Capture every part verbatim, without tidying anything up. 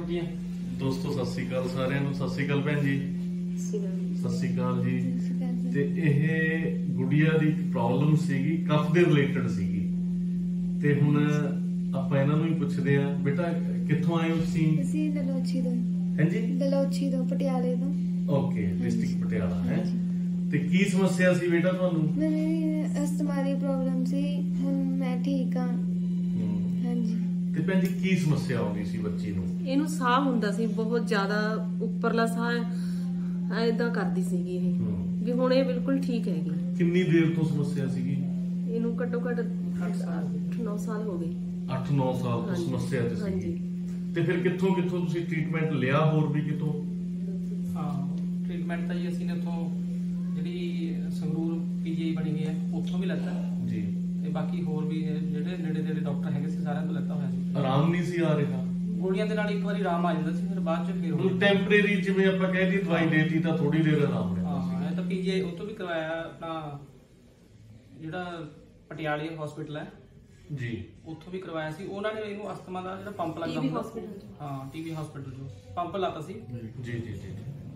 ਬੱਚੀਆਂ। ਦੋਸਤੋ ਸਤਿ ਸ਼੍ਰੀ ਅਕਾਲ ਸਾਰਿਆਂ ਨੂੰ। ਸਤਿ ਸ਼੍ਰੀ ਅਕਾਲ ਭੈਣ ਜੀ। ਸਤਿ ਸ਼੍ਰੀ ਅਕਾਲ ਜੀ। ਤੇ ਇਹ ਗੁੜੀਆ ਦੀ ਪ੍ਰੋਬਲਮ ਸੀਗੀ, ਕਫ ਦੇ ਰਿਲੇਟਡ ਸੀਗੀ, ਤੇ ਹੁਣ ਆਪਾਂ ਇਹਨਾਂ ਨੂੰ ਹੀ ਪੁੱਛਦੇ ਆ, ਬੇਟਾ ਕਿੱਥੋਂ ਆਏ ਹੋ ਤੁਸੀਂ? ਅਸੀਂ ਦਲੋਚੀ ਤੋਂ। ਹਾਂਜੀ, ਦਲੋਚੀ ਤੋਂ, ਪਟਿਆਲੇ ਤੋਂ। ਓਕੇ, ਡਿਸਟ੍ਰਿਕਟ ਪਟਿਆਲਾ ਹੈ। ਤੇ ਕੀ ਸਮੱਸਿਆ ਸੀ ਬੇਟਾ ਤੁਹਾਨੂੰ? ਮੇਰੀ ਅਸਥਮਾ ਦੀ ਪ੍ਰੋਬਲਮ ਸੀ, ਹੁਣ ਮੈਂ ਠੀਕ ਹਾਂ। ਹਾਂਜੀ। ਤੇ ਭੈਣ ਜੀ ਕੀ ਸਮੱਸਿਆ ਆਉਂਦੀ ਸੀ ਬੱਚੀ ਨੂੰ? ਇਹਨੂੰ ਸਾਹ ਹੁੰਦਾ ਸੀ ਬਹੁਤ ਜ਼ਿਆਦਾ, ਉੱਪਰਲਾ ਸਾਹ ਐਦਾਂ ਕਰਦੀ ਸੀਗੀ ਇਹ, ਵੀ ਹੁਣ ਇਹ ਬਿਲਕੁਲ ਠੀਕ ਹੈਗੀ। ਕਿੰਨੀ ਦੇਰ ਤੋਂ ਸਮੱਸਿਆ ਸੀਗੀ? ਇਹਨੂੰ ਘੱਟੋ ਘੱਟ ਅੱਠ ਨੌ ਸਾਲ ਹੋ ਗਏ। ਅੱਠ ਨੌ ਸਾਲ ਤੋਂ ਸਮੱਸਿਆ ਤੇ ਸੀ। ਤੇ ਫਿਰ ਕਿੱਥੋਂ ਕਿੱਥੋਂ ਤੁਸੀਂ ਟ੍ਰੀਟਮੈਂਟ ਲਿਆ, ਹੋਰ ਵੀ ਕਿਤੋਂ? ਹਾਂ, ਟ੍ਰੀਟਮੈਂਟ ਤਾਂ ਜੀ ਅਸੀਂ ਨੇ ਉੱਥੋਂ ਜਿਹੜੀ ਸੰਗਰੂਰ ਪੀਜੀਆਈ ਬਣੀ ਹੋਈ ਹੈ ਉੱਥੋਂ ਵੀ ਲੈਤਾ ਜੀ, ਤੇ ਬਾਕੀ ਹੋਰ ਵੀ ਜਿਹੜੇ ਨੇੜੇ ਨੇੜੇ ਡਾਕਟਰ ਹੈਗੇ ਸੀ ਸਾਰਿਆਂ ਤੋਂ ਲੈਤਾ ਹੋਇਆ ਸੀ। ਆਰਾਮ ਨਹੀਂ ਸੀ ਆ ਰਿਹਾ? ਗੋਲੀਆਂ ਦੇ ਨਾਲ ਇੱਕ ਵਾਰੀ ਆਰਾਮ ਆ ਜਾਂਦਾ ਸੀ, ਫਿਰ ਬਾਅਦ ਚ ਫਿਰ ਉਹ ਟੈਂਪਰੇਰੀ, ਜਿਵੇਂ ਆਪਾਂ ਕਹਿ ਦਈਏ ਦਵਾਈ ਦੇਤੀ ਤਾਂ ਥੋੜੀ ਦੇਰ ਆਰਾਮ ਰਹਿੰਦਾ ਹਾਂ। ਇਹ ਤਾਂ ਪੀਜੀਆਈ ਉੱਥੋਂ ਵੀ ਕਰਵਾਇਆ ਆਪਣਾ, ਜਿਹੜਾ ਪਟਿਆਲੇ ਹਸਪੀਟਲ ਹੈ ਜੀ, ਉੱਥੋਂ ਵੀ ਕਰਵਾਇਆ ਸੀ। ਉਹਨਾਂ ਨੇ ਇਹਨੂੰ ਅਸਥਮਾ ਦਾ ਜਿਹੜਾ ਪੰਪ ਲੱਗਦਾ ਹੁੰਦਾ, ਹਾਂ ਟੀਵੀ ਹਸਪੀਟਲ ਜੋ ਪੰਪ ਲਾਤਾ ਸੀ। ਜੀ ਜੀ ਜੀ।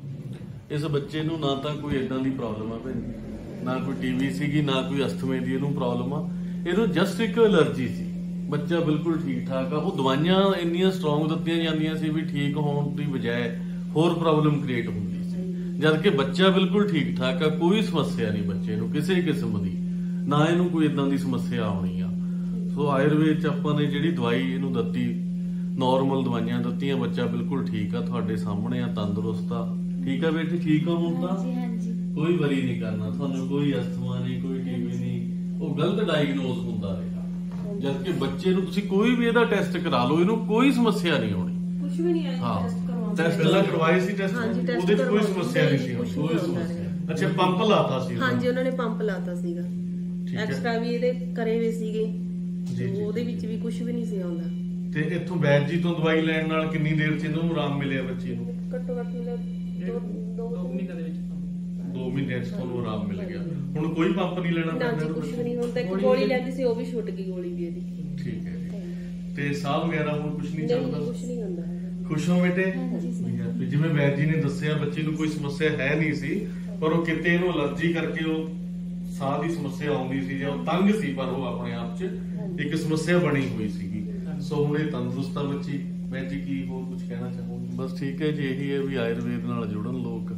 ਇਸ ਬੱਚੇ ਨੂੰ ਨਾ ਤਾਂ ਕੋਈ ਇਦਾਂ ਦੀ ਪ੍ਰੋਬਲਮ ਆ ਭੈਣ ਜੀ, ਨਾ ਕੋਈ ਟੀਵੀ ਸੀਗੀ, ਨਾ ਕੋਈ ਅਸਥਮੇ ਦੀ ਇਹਨੂੰ ਪ੍ਰੋਬਲਮ ਆ। ਇਹਨੂੰ ਜਸਟ ਇੱਕ ਐਲਰਜੀ ਸੀ। ਬੱਚਾ ਬਿਲਕੁਲ ਠੀਕ ਠਾਕ ਆ। ਉਹ ਦਵਾਈਆਂ ਇੰਨੀਆਂ ਸਟਰੋਂਗ ਦਿੱਤੀਆਂ ਜਾਂਦੀਆਂ ਸੀ ਵੀ ਠੀਕ ਹੋਣ ਦੀ ਬਜਾਏ ਹੋਰ ਪ੍ਰੋਬਲਮ ਕ੍ਰੀਏਟ ਹੁੰਦੀ ਸੀ, ਜਦ ਕਿ ਬੱਚਾ ਬਿਲਕੁਲ ਠੀਕ ਠਾਕ ਆ, ਕੋਈ ਸਮੱਸਿਆ ਨਹੀਂ ਬੱਚੇ ਨੂੰ ਕਿਸੇ ਕਿਸਮ ਦੀ, ਨਾ ਇਹਨੂੰ ਕੋਈ ਇਦਾਂ ਦੀ ਸਮੱਸਿਆ ਆਉਣੀ ਆ। ਸੋ ਆਯੁਰਵੇਦ ਚ ਆਪਾਂ ਨੇ ਜਿਹੜੀ ਦਵਾਈ ਇਹਨੂੰ ਦਿੱਤੀ, ਨਾਰਮਲ ਦਵਾਈਆਂ ਦਿੱਤੀਆਂ, ਬੱਚਾ ਬਿਲਕੁਲ ਠੀਕ ਆ, ਤੁਹਾਡੇ ਸਾਹਮਣੇ ਆ, ਤੰਦਰੁਸਤ ਆ। ਠੀਕ ਆ ਬੇਟੇ, ਠੀਕ ਆ ਹੁਣ ਤਾਂ? ਹਾਂਜੀ ਹਾਂਜੀ। ਕੋਈ ਵਰੀ ਨਹੀਂ ਕਰਨਾ ਤੁਹਾਨੂੰ, ਕੋਈ ਅਸਥਮਾ ਨਹੀਂ, ਕੋਈ ਟੀਵੀ ਨਹੀਂ। ਉਹ ਗਲਤ ਡਾਇਗਨੋਸ ਹੁੰਦਾ ਰਿਹਾ, ਜਦ ਕਿ ਬੱਚੇ ਨੂੰ ਤੁਸੀਂ ਕੋਈ ਵੀ ਇਹਦਾ ਟੈਸਟ ਕਰਾ ਲਓ, ਇਹਨੂੰ ਕੋਈ ਸਮੱਸਿਆ ਨਹੀਂ ਆਉਣੀ। ਕੁਝ ਵੀ ਨਹੀਂ ਆਇਆ ਟੈਸਟ ਕਰਵਾਉਣ। ਟੈਸਟ ਪਹਿਲਾਂ ਕਰਵਾਏ ਸੀ ਟੈਸਟ, ਉਹਦੇ ਚ ਕੋਈ ਸਮੱਸਿਆ ਨਹੀਂ ਸੀ, ਕੋਈ ਸਮੱਸਿਆ। ਅੱਛਾ, ਪੰਪ ਲਾਤਾ ਸੀ? ਹਾਂਜੀ, ਉਹਨਾਂ ਨੇ ਪੰਪ ਲਾਤਾ ਸੀਗਾ, ਐਕਸਟਰਾ ਵੀ ਇਹਦੇ ਕਰੇ ਹੋਏ ਸੀਗੇ, ਉਹਦੇ ਵਿੱਚ ਵੀ ਕੁਝ ਵੀ ਨਹੀਂ ਸੀ ਆਉਂਦਾ। ਤੇ ਇੱਥੋਂ ਵੈਦ ਜੀ ਤੋਂ ਦਵਾਈ ਲੈਣ ਨਾਲ ਕਿੰਨੀ ਦੇਰ ਚ ਇਹਨੂੰ ਆਰਾਮ ਮਿਲਿਆ ਬੱਚੇ ਨੂੰ? ਘੱਟੋ ਘੱਟ ਦੋ ਦੋ ਮਹੀਨੇ ਦੇ ਵਿੱਚ ਦੋ ਮਹੀਨੇ ਚ ਤੁਹਾਨੂੰ ਆਰਾਮ ਮਿਲ ਗਿਆ। ਹੁਣ ਕੋਈ ਪੰਪ ਨਹੀਂ ਲੈਣਾ ਨਾ ਪੈਂਦਾ? ਜੀ, ਕੁਝ ਵੀ ਨਹੀਂ ਹੁੰਦਾ। ਇੱਕ ਗੋਲੀ ਲੈਂਦੀ ਸੀ, ਉਹ ਵੀ ਛੁੱਟ ਗਈ ਗੋਲੀ ਵੀ ਇਹਦੀ। ਠੀਕ ਹੈ ਜੀ। ਤੇ ਸਾਹ ਵਗੈਰਾ ਹੁਣ ਕੁਝ ਨਹੀਂ ਚੱਲਦਾ? ਕੁਝ ਨਹੀਂ ਹੁੰਦਾ। ਖੁਸ਼ ਹੋ ਬੇਟੇ? ਹਾਂਜੀ। ਜਿਵੇਂ ਵੈਦ ਜੀ ਨੇ ਦੱਸਿਆ, ਬੱਚੇ ਨੂੰ ਕੋਈ ਸਮੱਸਿਆ ਹੈ ਨਹੀਂ ਸੀ, ਪਰ ਉਹ ਕਿਤੇ ਇਹਨੂੰ ਅਲਰਜੀ ਕਰਕੇ ਉਹ ਸਾਹ ਦੀ ਸਮੱਸਿਆ ਆਉਂਦੀ ਸੀ, ਜਾਂ ਉਹ ਤੰਗ ਸੀ, ਪਰ ਉਹ ਆਪਣੇ ਆਪ 'ਚ ਇੱਕ ਸਮੱਸਿਆ ਬਣੀ ਹੋਈ ਸੀਗੀ। ਸੋ ਹੁਣ ਇਹ ਤੰਦਰੁਸਤ ਆ ਬੱਚੀ। ਮੈਂ ਜੀ ਕੀ ਹੋਰ ਕੁਝ ਕਹਿਣਾ ਚਾਹੂੰਗਾ? ਬਸ ਠੀਕ ਹੈ ਜੀ, ਇਹੀ ਹੈ ਵੀ ਆਯੁਰਵੇਦ ਨਾਲ ਜੁੜਨ ਲੋਕ,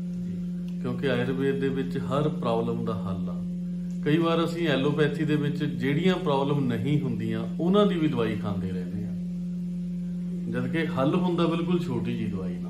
ਕਿਉਂਕਿ ਆਯੁਰਵੇਦ ਦੇ ਵਿੱਚ ਹਰ ਪ੍ਰੋਬਲਮ ਦਾ ਹੱਲ ਆ। ਕਈ ਵਾਰ ਅਸੀਂ ਐਲੋਪੈਥੀ ਦੇ ਵਿੱਚ ਜਿਹੜੀਆਂ ਪ੍ਰੋਬਲਮ ਨਹੀਂ ਹੁੰਦੀਆਂ ਉਹਨਾਂ ਦੀ ਵੀ ਦਵਾਈ ਖਾਂਦੇ ਰਹਿੰਦੇ ਆ, ਜਦ ਕਿ ਹੱਲ ਹੁੰਦਾ ਬਿਲਕੁਲ ਛੋਟੀ ਜੀ ਦਵਾਈ ਨਾਲ।